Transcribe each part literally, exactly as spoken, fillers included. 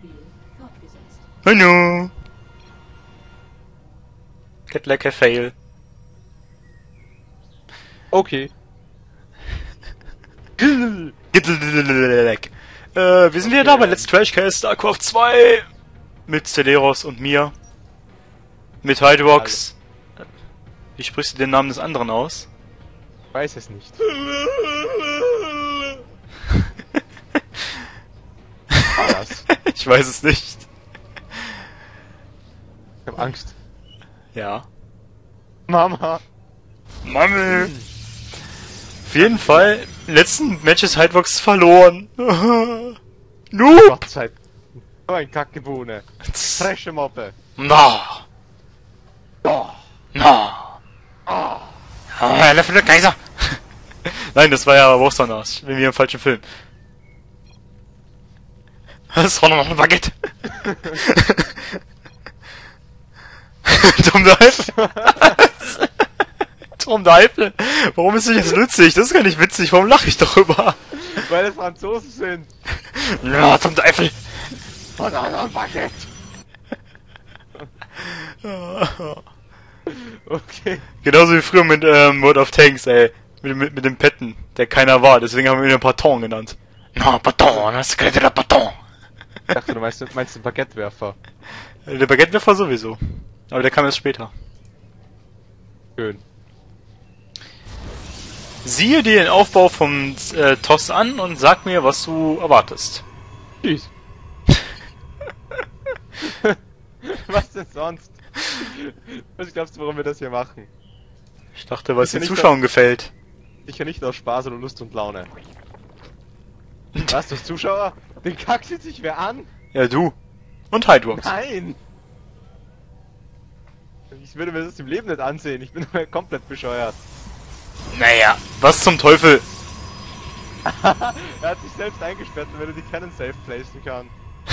Menü. Get like a fail. Okay. Get äh, wir sind wieder da bei Let's Trashcast StarCraft zwei. Mit Celeros und mir. Mit Hydrox. Wie sprichst du den Namen des anderen aus? Ich weiß es nicht. Was? Ich weiß es nicht. Ich hab Angst. Ja. Mama. Mami. Auf jeden Fall, im letzten Match ist Hydrox verloren. Noob! Gott sei Dank. So ein Kackebohne. Fresche Moppe. Na. Oh. Na. Oh. Ah, Löffel der Kaiser. Nein, das war ja Wursternarsch. Ich bin wieder im falschen Film. Das war noch ein Baguette. Tom der Eifel. Tom der Eifel. Warum ist das jetzt lustig? Das ist gar nicht witzig. Warum lache ich darüber? Weil es Franzosen sind. Ja, Tom der Eifel. Und auch noch ein Baguette. Okay. Genauso wie früher mit ähm, World of Tanks, ey. Mit, mit, mit dem Petten, der keiner war. Deswegen haben wir ihn den Paton genannt. Na, Paton, das ist der Paton. Ich dachte, du meinst, meinst den Baguettewerfer. Der Baguettewerfer sowieso. Aber der kam erst später. Schön. Siehe dir den Aufbau vom äh, T O S an und sag mir, was du erwartest. Tschüss. Was denn sonst? Was glaubst du, warum wir das hier machen? Ich dachte, weil es Ist ja den nicht Zuschauern gefällt. Sicher nicht aus Spaß oder Lust und Laune. Was, das Zuschauer? Den Kack sieht sich wer an? Ja, du. Und Hydrox. Nein! Ich würde mir das im Leben nicht ansehen, ich bin komplett bescheuert. Naja, was zum Teufel? Er hat sich selbst eingesperrt, damit er die Cannon safe placen kann.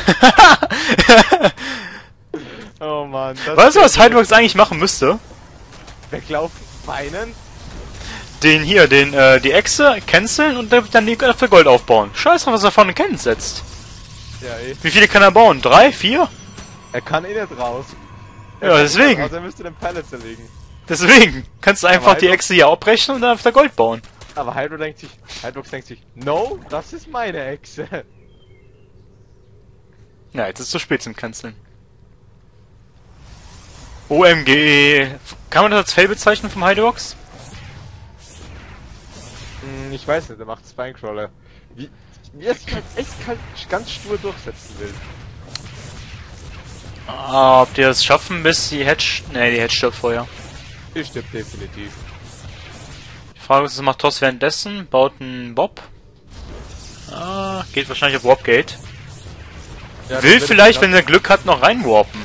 Oh Mann. Das Weißt du, was Hydrox eigentlich machen müsste? Weglaufen, weinen? Den hier, den, äh, die Echse canceln und dann die für Gold aufbauen. Scheiß drauf, was er vorne Cannon setzt. Ja, eh. Wie viele kann er bauen? Drei? Vier? Er kann eh nicht raus. Ja, deswegen. Also er müsste den Pallet zerlegen. Deswegen. Kannst du einfach Aber die Hydrox- Echse hier abbrechen und dann auf der Gold bauen. Aber Hydro denkt sich, Hydrox denkt sich, no, das ist meine Echse. Ja, jetzt ist es zu spät zum Canceln. O M G. Kann man das als Fail bezeichnen vom Hydrox? Hm, ich weiß nicht, er macht Spinecrawler. Wie, wie er sich halt echt kalt, ganz stur durchsetzen will. Ah, ob die das schaffen, bis die Hedge... Ne, die Hedge stirbt vorher. Die stirbt definitiv. Die Frage ist, was macht T O S währenddessen? Baut ein Bob? Ah, geht wahrscheinlich auf Warpgate. Ja, Will das wird vielleicht, wenn jetzt er Glück hat, noch reinwarpen.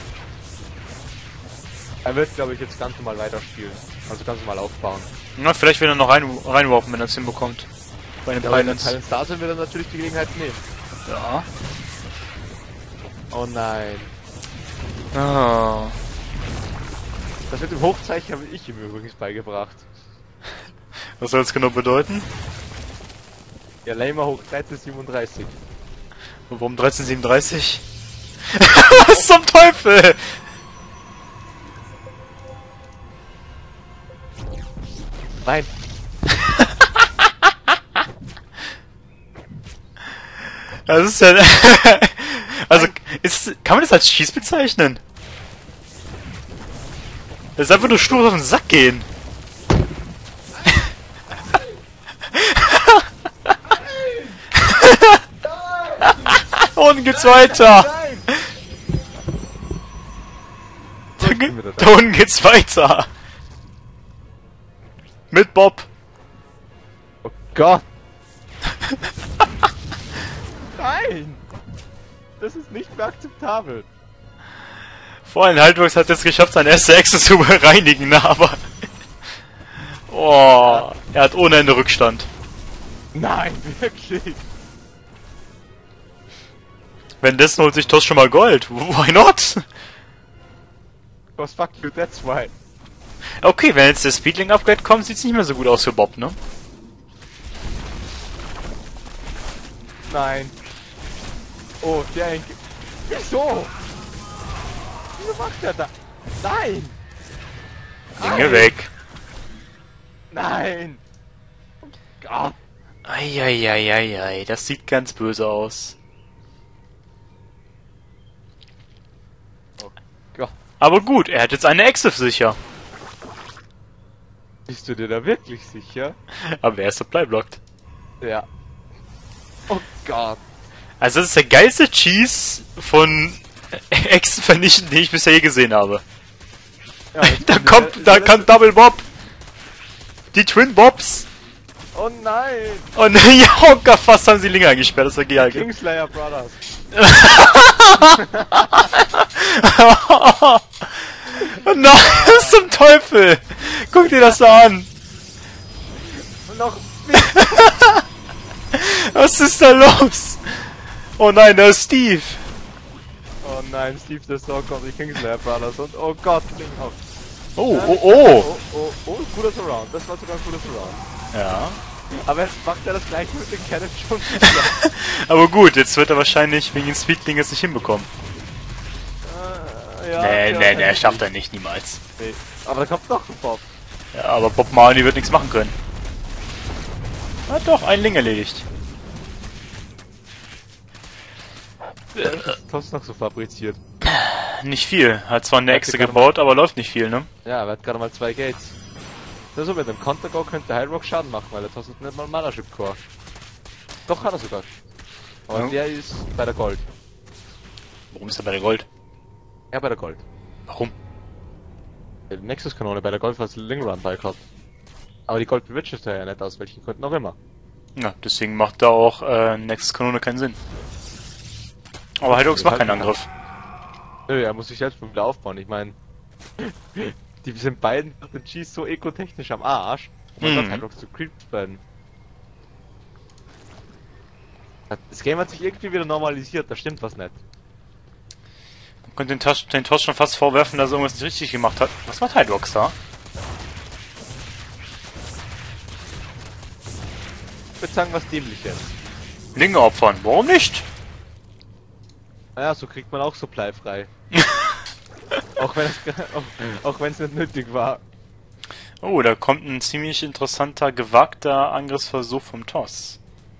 Er wird, glaube ich, jetzt ganz normal weiterspielen. Also ganz normal aufbauen. Na, vielleicht will er noch rein, reinwarpen, wenn er es hinbekommt. Bei den Ja, wenn der Pilots. Talent da sind, wird er natürlich die Gelegenheit nehmen. Ja. Oh nein. Ah. Das mit dem Hochzeichen habe ich ihm übrigens beigebracht. Was soll das genau bedeuten? Ja, Lamer hoch dreizehn siebenunddreißig. Und warum dreizehn siebenunddreißig? Was zum Teufel? Nein. Das ist ja... Also, ist, kann man das als Schieß bezeichnen? Das ist einfach nur stur auf den Sack gehen. Und geht's weiter. Da, ge- da unten geht's weiter. Mit Bob. Oh Gott. Nein. Das ist nicht mehr akzeptabel. Vor allem Hydrox hat es geschafft, seine erste Echse zu bereinigen, aber... Oh, er hat ohne Ende Rückstand. Nein, wirklich. Währenddessen holt sich T O S schon mal Gold. Why not? Was fuck you, that's why. Okay, wenn jetzt der Speedlink-Upgrade kommt, sieht's nicht mehr so gut aus für Bob, ne? Nein. Oh, der Henk. Wieso? Wieso macht er da? Nein! Dinge Nein! weg. Nein! Oh Gott! Eieieiei, das sieht ganz böse aus. Oh Gott! Aber gut, er hat jetzt eine Exif sicher. Bist du dir da wirklich sicher? Aber er ist Supply blocked. Ja. Oh Gott! Also das ist der geilste Cheese von Exif vernichten, den ich bisher je gesehen habe. Ja, Da kommt, da kommt Double Bob. Die Twin Bobs. Oh nein! Und ja, oh Gott, fast haben sie Linge eingesperrt, das war geil. Kingslayer Brothers. Nein, was zum Teufel? Guck dir das an. Und noch Was ist da los? Oh nein, da ist Steve. Oh nein, Steve the Song kommt die Kingslayer Brothers und oh Gott, Klinghoff. Oh, oh, oh. Oh, oh, oh, guter Surround. Das war sogar ein guter Surround. Ja. Aber jetzt macht er das gleich mit den Cannon schon. Aber gut, jetzt wird er wahrscheinlich wegen den Speedling es nicht hinbekommen. äh, ja, Nee, ja, nee, nee, ja, schafft er nicht, niemals. Nee. Aber da kommt noch ein Bob. Ja, aber Bob Marley wird nichts machen können. Hat doch einen Ling erledigt. Was ist noch so fabriziert? Nicht viel. Hat zwar eine Hat Echse sie gerade gebaut, aber läuft nicht viel, ne? Ja, er hat gerade mal zwei Gates. Also mit dem Counter-Go könnte Hydrox Schaden machen, weil er kostet nicht mal Mana Ship Core. Doch hat er sogar. Aber Ja. der ist bei der Gold. Warum ist er bei der Gold? Ja, bei der Gold. Warum? Die Nexus-Kanone bei der Gold was Ling Run bei hat. Aber die Gold bewirtschaftet er ja nicht, aus welchen Gründen auch immer. Ja, deswegen macht da auch äh, Nexus Kanone keinen Sinn. Aber Hydrox macht keinen Angriff. Nö, er muss sich selbst wieder aufbauen. Ich meine, die sind beiden durch den Cheese so ekotechnisch am Arsch. Und man Mhm. sagt Hydrox zu creept werden. Das Game hat sich irgendwie wieder normalisiert, da stimmt was nicht. Man könnte den, Tosh, den Tosh schon fast vorwerfen, dass er irgendwas nicht richtig gemacht hat. Was macht Hydrox da? Ich würde sagen, was Dämliches. Linge opfern. Warum nicht? Naja, so kriegt man auch Supply frei. auch wenn es auch, auch wenn es nicht nötig war. Oh, da kommt ein ziemlich interessanter, gewagter Angriffsversuch vom Toss.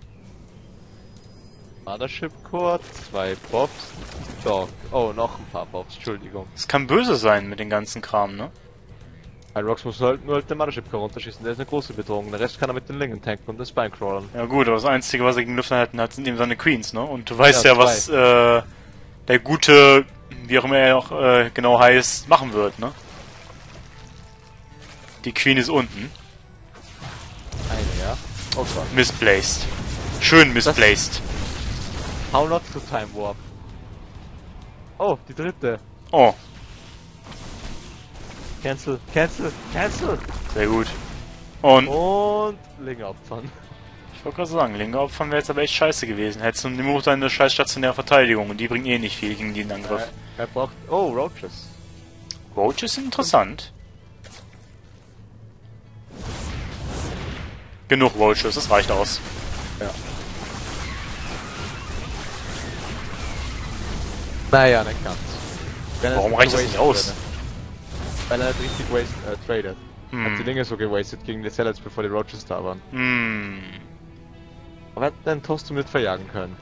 Mothership Core, zwei Bobs, Dog. Oh, noch ein paar Bobs, Entschuldigung. Es kann böse sein mit dem ganzen Kram, ne? Hydrox muss halt nur halt den Mothership Core runterschießen, der ist eine große Bedrohung. Den Rest kann er mit den Lingen tanken und den Spinecrawlern. Ja gut, aber das Einzige, was er gegen Lufteinheiten hat, sind eben seine Queens, ne? Und du weißt Ja, ja, was äh, der gute, wie auch immer er auch äh, genau heißt, machen wird, ne? Die Queen ist unten. Eine, ja. Oh Gott. Misplaced. Schön misplaced. How not to Time Warp. Oh, die dritte. Oh, Cancel, cancel, cancel! sehr gut. Und Und Linge opfern. ich wollte gerade sagen, Linke opfern wäre jetzt aber echt scheiße gewesen. Hättest du nur deine scheiß stationäre Verteidigung und die bringt eh nicht viel gegen den Angriff. Er, er braucht... Oh, Roaches. Roach ist interessant. Genug Roaches, das reicht aus. Ja. Naja, nicht ganz. Wenn er Warum es reicht das gewastet nicht aus? würde. Weil er nicht richtig waste, äh, tradet. Hm. Hat die Dinge so gewastet gegen die Zealots, bevor die Roaches da waren. Hm. Aber er hat den Toast mit verjagen können.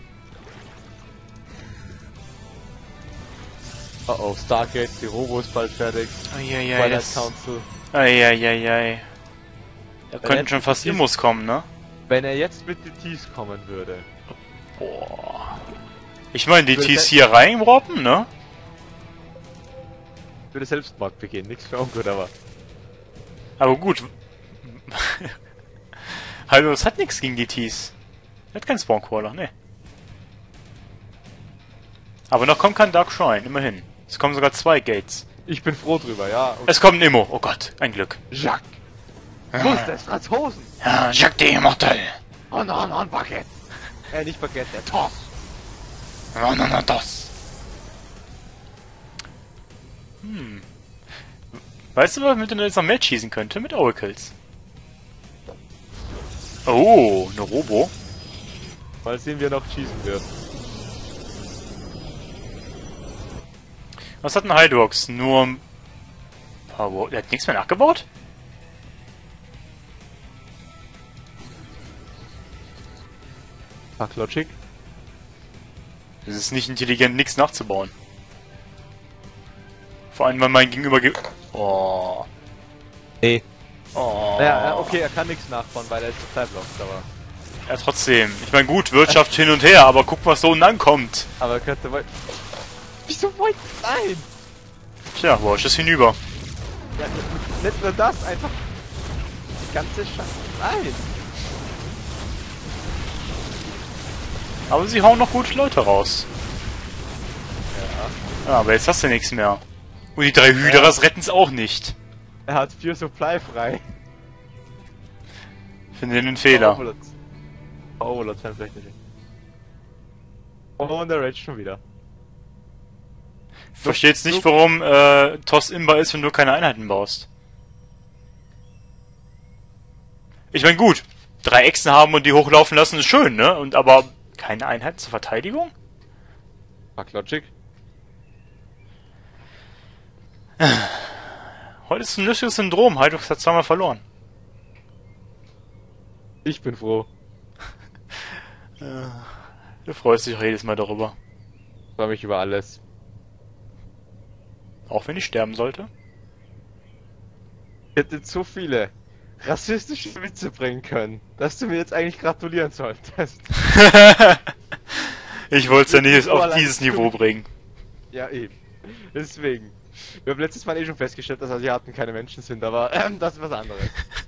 Oh oh, Stargate, die Robo ist bald fertig. Eieiei, Twilight das... Council. Eieiei. Da könnten jetzt schon fast dies- Immos kommen, ne? Wenn er jetzt mit den Ts kommen würde. Boah. Ich meine, die Würde Ts se- hier reinroppen, ne? Würde Selbstmord begehen, nichts für ungut, aber. Aber gut. Hallo, es hat nichts gegen die Ts. Hat keinen Spawncaller, ne. Aber noch kommt kein Dark Shrine, immerhin. Es kommen sogar zwei Gates. Ich bin froh drüber, ja. Und Es kommt ein Immo. Oh Gott, ein Glück. Jacques! Wo ist das? Franzosen! Ja, Jacques de Immortel. Oh no, no, ein Baguette! Äh, nicht Baguette, der Toss! No, no, no, das. Hm. Weißt du, was mit denen jetzt noch mehr schießen könnte? Mit Oracles. Oh, eine Robo. Mal sehen, wie er noch schießen wird. Was hat ein Hydrox? Nur ein paar Wo- Der hat nichts mehr nachgebaut? Fuck Logic. Es ist nicht intelligent, nichts nachzubauen. Vor allem, weil mein Gegenüber ge... Oh. Nee. Oh. Naja, okay, er kann nichts nachbauen, weil er ist total blockt, aber... Ja, trotzdem. Ich meine, gut, Wirtschaft hin und her, aber guck, was so unten ankommt. Aber er könnte wohl... Wieso wollt... Nein! Tja, Wash ist hinüber. Ja, nicht nur das, einfach... Die ganze Scheiße... Nein! Aber sie hauen noch gute Leute raus. Ja. Ja, aber jetzt hast du nichts mehr. Und die drei Hydras ja. retten's auch nicht. Er hat vier Supply frei. Finde den Fehler. Oh, Lord, sein vielleicht nicht. Oh, und der rage schon wieder. Verstehe jetzt nicht, warum äh, T O S imbar ist, wenn du keine Einheiten baust. Ich meine, gut, drei Echsen haben und die hochlaufen lassen ist schön, ne? Und aber keine Einheiten zur Verteidigung? Fuck Logic. Heute ist ein lustiges Syndrom. Hydrox hat zweimal verloren. Ich bin froh. Du freust dich auch jedes Mal darüber. Ich freue mich über alles. Auch wenn ich sterben sollte? Ich hätte jetzt so viele rassistische Witze bringen können, dass du mir jetzt eigentlich gratulieren solltest. Ich wollte es ja nicht auf dieses Niveau bringen. Ja, eben. Deswegen. Wir haben letztes Mal eh schon festgestellt, dass Asiaten keine Menschen sind, aber ähm, das ist was anderes.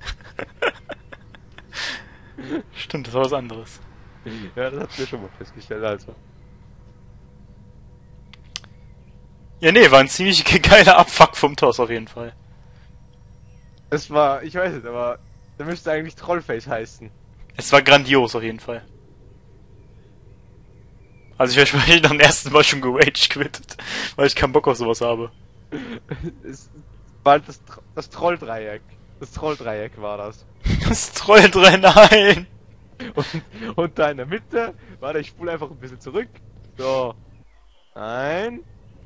Stimmt, das war was anderes. Ja, das hatten wir schon mal festgestellt, also. Ja, nee, war ein ziemlich geiler Abfuck vom T O S auf jeden Fall. Es war, ich weiß nicht, aber der müsste eigentlich Trollface heißen. Es war grandios auf jeden Fall. Also ich wäre wahrscheinlich nach dem ersten Mal schon gerage quittet, weil ich keinen Bock auf sowas habe. Es war halt das, das Trolldreieck. Das Trolldreieck war das. Das Trolldreieck, nein! Und, und da in der Mitte, warte, ich spule einfach ein bisschen zurück. So. Ein.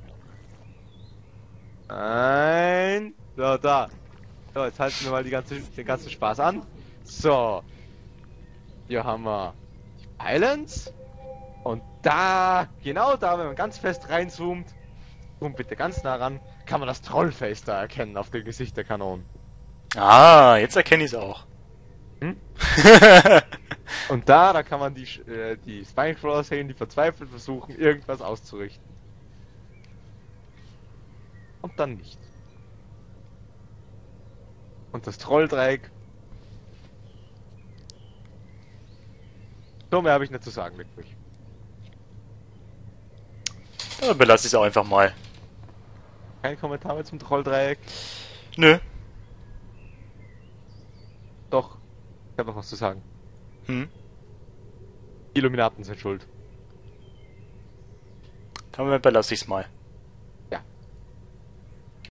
Ein. So, da. So, jetzt halten wir mal die ganze, den ganzen Spaß an. So. Hier haben wir die Islands. Und da, genau da, wenn man ganz fest reinzoomt, zoom bitte ganz nah ran, kann man das Trollface da erkennen auf dem Gesicht der Kanonen. Ah, jetzt erkenne ich es auch. Hm? Und da, da kann man die, äh, die Spinecrawler sehen, die verzweifelt versuchen, irgendwas auszurichten. Und dann nicht. Und das Trolldreieck. So mehr habe ich nicht zu sagen, wirklich. Da belasse ich es auch einfach mal. Kein Kommentar mehr zum Trolldreieck? Nö. Doch. Ich habe noch was zu sagen. Hm? Illuminaten sind schuld. Dann belasse ich es mal.